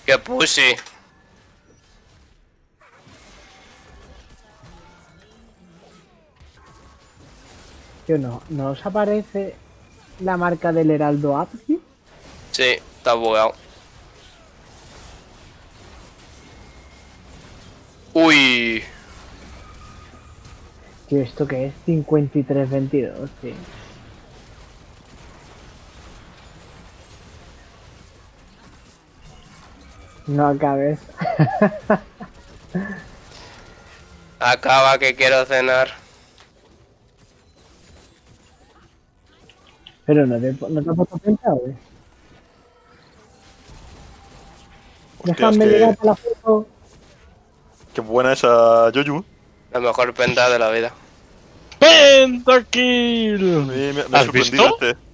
¡Qué pussy! Tío, ¿no os aparece la marca del Heraldo App, tío? Sí, está bugueado. Uy. Tío, ¿esto qué es? 53-22, tío. No acabes. Acaba que quiero cenar. Pero no te has puesto pensado, ¿eh? Hostias, Déjame llegar a la foto. qué buena esa Yoyu. La mejor penta de la vida. ¡Pentakill! Me ha ¿Has sorprendido visto? este.